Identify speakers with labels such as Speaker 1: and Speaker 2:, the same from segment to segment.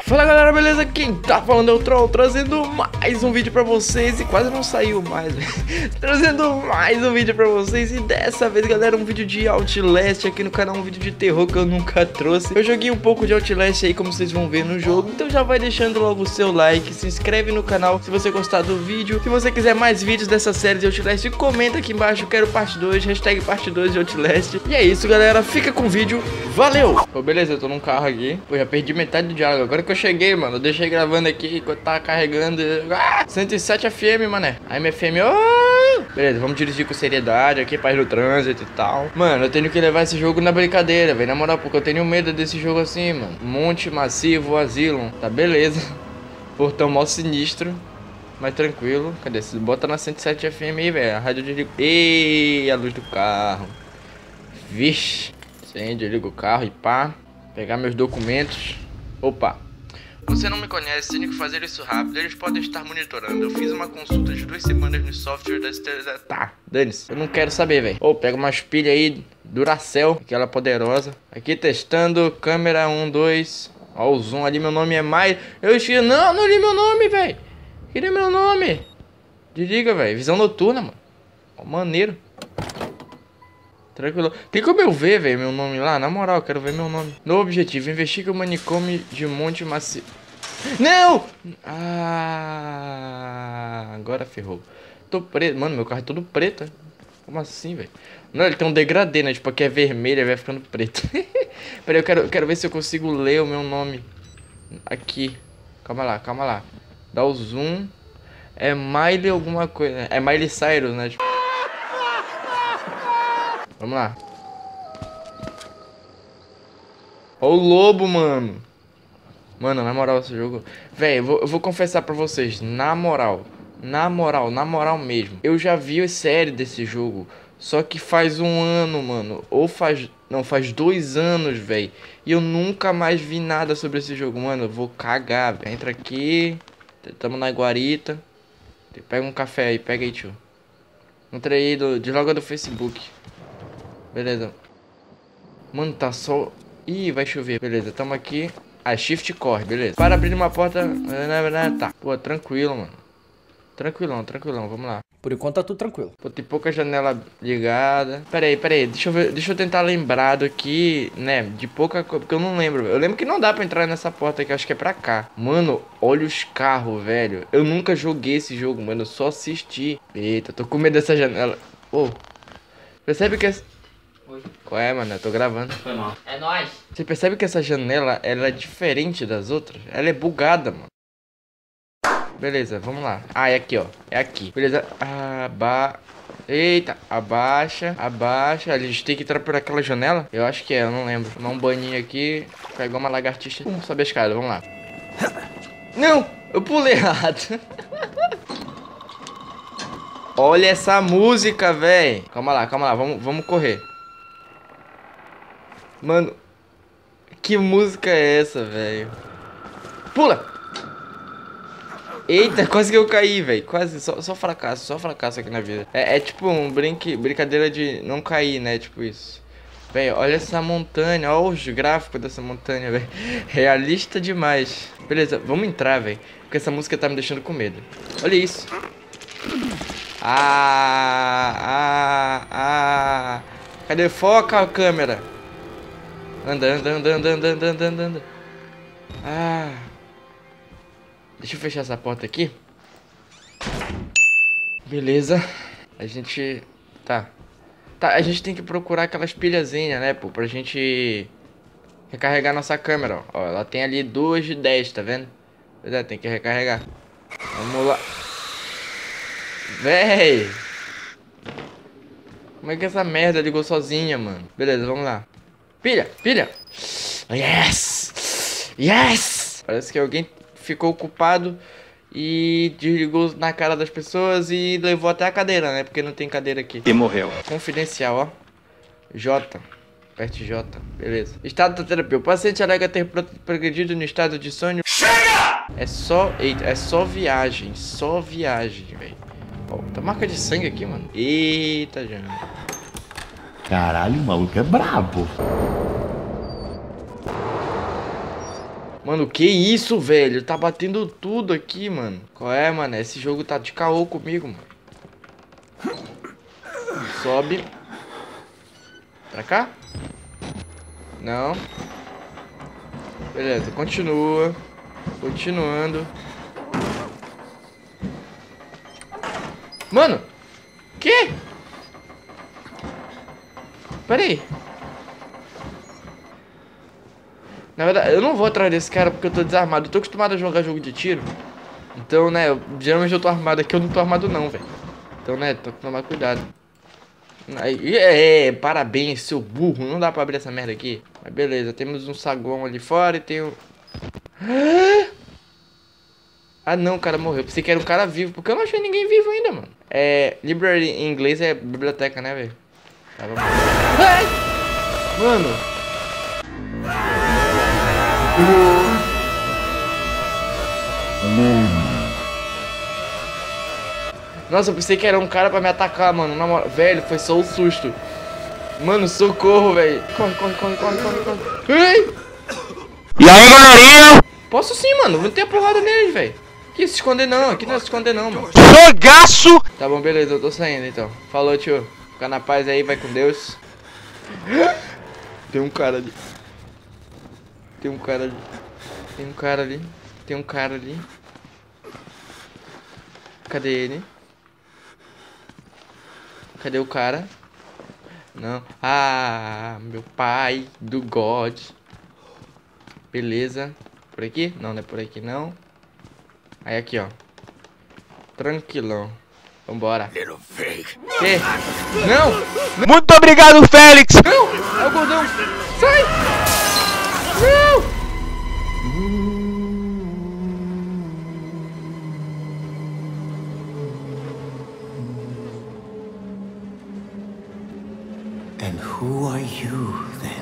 Speaker 1: Fala galera, beleza? Quem tá falando é o Troll, trazendo mais um vídeo pra vocês. E quase não saiu mais, trazendo mais um vídeo pra vocês. E dessa vez, galera, um vídeo de Outlast aqui no canal. Um vídeo de terror que eu nunca trouxe. Eu joguei um pouco de Outlast aí, como vocês vão ver no jogo. Então já vai deixando logo o seu like, se inscreve no canal se você gostar do vídeo. Se você quiser mais vídeos dessa série de Outlast, comenta aqui embaixo, quero parte 2, hashtag parte 2 de Outlast. E é isso, galera, fica com o vídeo, valeu! Pô, beleza, eu tô num carro aqui. Pô, já perdi metade do diálogo. Agora que eu cheguei, mano, eu deixei gravando aqui enquanto tava carregando. 107 FM, mané. AM FM, beleza, vamos dirigir com seriedade aqui, paz no trânsito e tal. Mano, eu tenho que levar esse jogo na brincadeira, velho, na moral, porque eu tenho medo desse jogo assim, mano. Monte Massivo, Asylum, tá beleza. Portão mó sinistro, mas tranquilo. Cadê? Você bota na 107 FM aí, velho, a rádio desliga. Ei, a luz do carro. Vixe, acende, eu ligo o carro e pá. Pegar meus documentos. Opa. Você não me conhece, tenho que fazer isso rápido. Eles podem estar monitorando. Eu fiz uma consulta de 2 semanas no software da... Tá, dane-se. Eu não quero saber, velho. Ô, pega umas pilhas aí, Duracell, aquela poderosa. Aqui testando, câmera 1, 2. Ó o zoom ali, meu nome é Mai. Eu esqueci, não li meu nome, velho. Queria meu nome. Desliga, velho. Visão noturna, mano. Ó, maneiro. Tranquilo. Tem como eu ver, velho, meu nome lá? Na moral, eu quero ver meu nome. No objetivo, investiga o manicômio de Monte Massivo. Não! Ah, agora ferrou. Tô preto. Mano, meu carro é todo preto. Como assim, velho? Não, ele tem um degradê, né? Tipo, aqui é vermelho, aí vai ficando preto. Peraí, eu quero ver se eu consigo ler o meu nome. Aqui. Calma lá. Dá o zoom. É Miley alguma coisa. É Miley Cyrus, né? Tipo... Vamos lá. Ó o lobo, mano. Mano, na moral, esse jogo... Véi, eu vou confessar pra vocês. Na moral mesmo. Eu já vi a série desse jogo. Só que faz um ano, mano. Ou faz... Não, faz 2 anos, véi. E eu nunca mais vi nada sobre esse jogo. Mano, eu vou cagar, véi. Entra aqui. Tamo na guarita. Pega um café aí, pega aí, tio. Entra aí, desloga do Facebook. Beleza. Mano, tá só... Ih, vai chover. Beleza, tamo aqui. Ah, shift corre, beleza. Para abrir uma porta... Tá. Pô, tranquilo, mano. Tranquilão, vamos lá.
Speaker 2: Por enquanto tá tudo tranquilo.
Speaker 1: Pô, tem pouca janela ligada. Pera aí. Deixa eu tentar lembrar aqui, né? De pouca coisa, porque eu não lembro. Eu lembro que não dá pra entrar nessa porta aqui, eu acho que é pra cá. Mano, olha os carros, velho. Eu nunca joguei esse jogo, mano. Eu só assisti. Eita, tô com medo dessa janela. Ô, percebe que...
Speaker 3: Oi.
Speaker 1: Qual é, mano? Eu tô gravando.
Speaker 3: Foi mal. É nóis.
Speaker 1: Você percebe que essa janela, ela é diferente das outras? Ela é bugada, mano. Beleza, vamos lá. Ah, é aqui, ó. É aqui. Beleza. Eita, abaixa. A gente tem que entrar por aquela janela? Eu acho que é, eu não lembro. Tomar um banhinho aqui. Pegar uma lagartixa. Sobe a escada, vamos lá. Não! Eu pulei errado. Olha essa música, velho. Calma lá. Vamos correr. Mano, que música é essa, velho? Pula! Eita, quase que eu caí, velho. Quase, só fracasso aqui na vida. É tipo brincadeira de não cair, né? Tipo isso. Velho, olha essa montanha. Olha os gráficos dessa montanha, velho. Realista demais. Beleza, vamos entrar, velho. Porque essa música tá me deixando com medo. Olha isso. Cadê? Foca a câmera. Anda. Deixa eu fechar essa porta aqui. Beleza. A gente... Tá, a gente tem que procurar aquelas pilhazinhas, né, pô? Pra gente recarregar nossa câmera, ó. Ela tem ali 2 de 10, tá vendo? Tem que recarregar. Vamos lá. Véi! Como é que essa merda ligou sozinha, mano? Beleza, vamos lá. Pilha! Yes! Parece que alguém ficou ocupado e desligou na cara das pessoas e levou até a cadeira, né? Porque não tem cadeira aqui.
Speaker 4: E morreu.
Speaker 1: Confidencial, ó. J. Aperte J. Beleza. Estado da terapia. O paciente alega ter progredido no estado de sonho. Chega! Eita, é só viagem. Velho. Ó, tá marca de sangue aqui, mano. Eita, Jana.
Speaker 4: Caralho, o maluco é brabo.
Speaker 1: Mano, que isso, velho? Tá batendo tudo aqui, mano. Qual é, mano? Esse jogo tá de caô comigo, mano. Sobe. Pra cá? Não. Beleza, continua. Continuando. Mano! Que? Pera aí. Na verdade, eu não vou atrás desse cara porque eu tô desarmado. Eu tô acostumado a jogar jogo de tiro. Então, né, geralmente eu tô armado aqui, eu não tô armado não, velho. Então, né, tô tomando cuidado. Parabéns, seu burro. Não dá pra abrir essa merda aqui. Mas beleza, temos um saguão ali fora e tem um... Ah não, o cara morreu. Pensei que era um cara vivo, porque eu não achei ninguém vivo ainda, mano. Library em inglês é biblioteca, né, velho? Tá, vamos. Mano. Nossa, eu pensei que era um cara pra me atacar, mano. Na moral, velho, foi só um susto. Mano, socorro, velho. Corre. Ei!
Speaker 2: E aí, galerinha?
Speaker 1: Posso sim, mano. Não tem porrada neles, velho. Aqui se esconder não, aqui não é se esconder não, mano.
Speaker 2: Jogaço!
Speaker 1: Tá bom, beleza, eu tô saindo então. Falou, tio. Fica na paz aí, vai com Deus. Tem um cara ali. Tem um cara ali. Cadê ele? Cadê o cara? Não. Ah, meu pai do God. Beleza. Por aqui? Não, não é por aqui não. Aí aqui, ó. Tranquilão. Vambora. Que? Não!
Speaker 2: Muito obrigado, Félix!
Speaker 1: Não! É o gordão! Sai! Não!
Speaker 3: And who are you, then?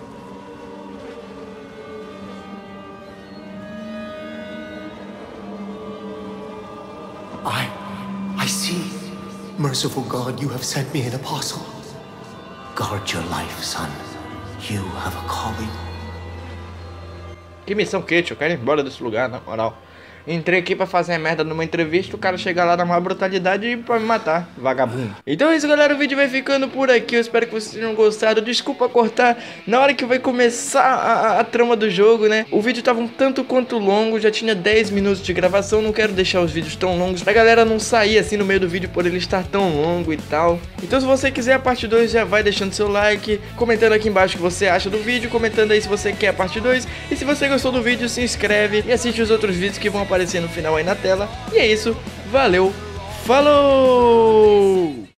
Speaker 3: I see. Merciful God, you have sent me an apostle. Guard your life, son. You have a calling.
Speaker 1: Que missão que, tio? Eu quero ir embora desse lugar, na moral. Entrei aqui pra fazer merda numa entrevista, o cara chega lá na maior brutalidade e pra me matar, vagabundo. Então é isso, galera, o vídeo vai ficando por aqui, eu espero que vocês tenham gostado. Desculpa cortar na hora que vai começar a trama do jogo, né? O vídeo tava um tanto quanto longo, já tinha 10 minutos de gravação, não quero deixar os vídeos tão longos pra galera não sair assim no meio do vídeo por ele estar tão longo e tal. Então se você quiser a parte 2, já vai deixando seu like, comentando aqui embaixo o que você acha do vídeo, comentando aí se você quer a parte 2. E se você gostou do vídeo, se inscreve e assiste os outros vídeos que vão aparecer no final aí na tela. E é isso, valeu, falou!